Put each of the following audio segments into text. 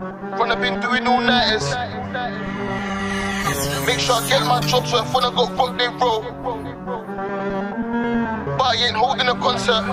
Run, I've been doing all nighters. Make sure I get my jobs worth when I got rock, they roll. But I ain't holding a concert.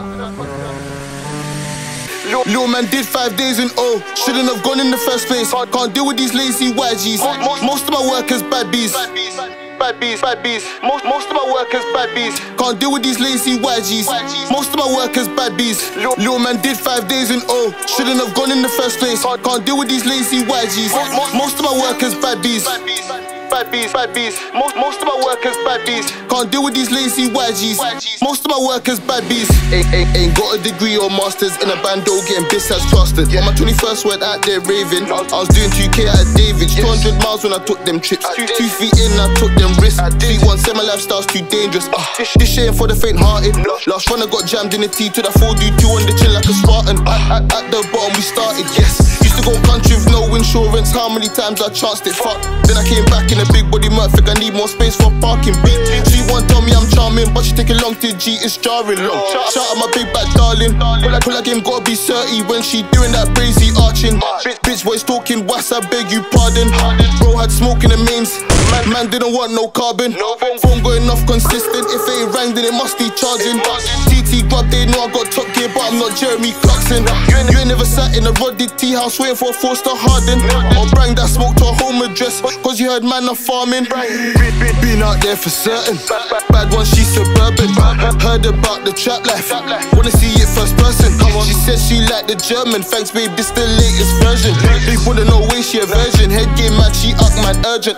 Lil man did 5 days in O. Shouldn't have gone in the first place. Can't deal with these lazy YGs. Most of my workers bad bees. Bad bees, bad bees. Most of my workers bad bees. Can't deal with these lazy YGs. Most of my workers bad bees. Lil man did 5 days in O. Shouldn't have gone in the first place. Can't deal with these lazy YGs. Most of my workers bad bees. Bad bees, bad bees. Most of my workers bad bees. Can't deal with these lazy YGs. Most of my workers bad bees. Ain't got a degree or masters in a bando, getting bis as trusted. On my 21st went out there raving. I was doing 2K at David's. 200 miles when I took them trips. 2 feet in, I took them risks. Feet 1, my lifestyle's too dangerous. This shit ain't for the faint-hearted. Last run I got jammed in the T to that 4-2 on the chin like a Spartan. At the bottom we started, yes. Used to go country with no insurance. How many times I chanced it, fuck. Then I came back in a big body Merc, think I need more space for parking beat. She won't tell me I'm charming, but she taking long to G, it's jarring long. Shout out my big back darling. Pull like him, gotta be 30 when she doing that crazy arching. Bitch voice talking what's I beg you pardon. Bro had smoke in the mains. Man didn't want no carbon. Phone going off consistent. If it ain't rang then it must be charging. TT grub, they know I got top gear, but I'm not Jeremy Clarkson. You ain't never sat in a Roddy T house waiting for a 4-star Harden. Or bring that smoke to a home address, cause you heard man are farming. Been out there for certain. Bad one, she's suburban. Heard about the trap life. Wanna see it first person. She said she liked the German. Thanks babe, this the latest version. Big wanna know way she a version. Head game man, she up man urgent.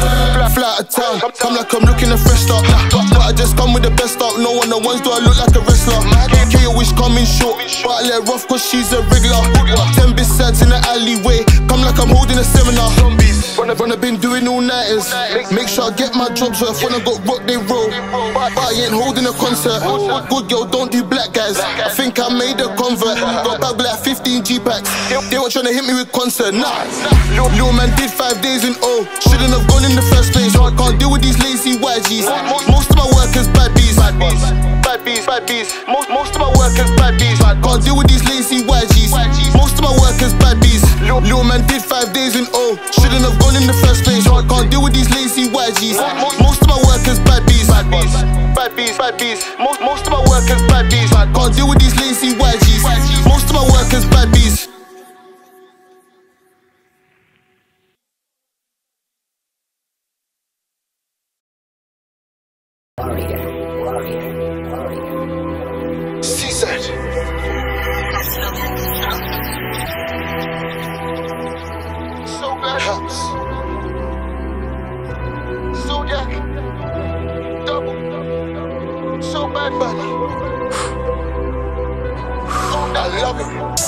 Fly out of town, come like I'm looking a fresh start. But I just come with the best out. No one the ones do I look like a wrestler. K always coming short, but I let her off cause she's a regular. 10 bit sides in the alleyway. Come like I'm holding a seminar. Run, I've been doing all nighters. Make sure I get my jobs worth when I got rock, they roll. But I ain't holding a concert. Good girl, don't do black guys. I think I made a convert. Got back like 15 G-packs. They were trying to hit me with concert. Nah. Lil man did 5 days in O. Shouldn't have gone in the first place. Can't deal with these lazy YGs. Most of my workers bad bees. Bad bees, bad bees. Most of my workers bad bees. Can't deal with these lazy YGs. Most of my workers bad bees. Lil man did 5 days in O. Shouldn't have gone in the first place. Can't deal with these lazy YGs. Most of my workers bad bees. Bad bees, bad bees. Most of my workers bad bees. Can't deal with these lazy YGs. Most of my workers bad bees. Seaside. So bad house. Zodiac. Double. So bad bunny. I love it.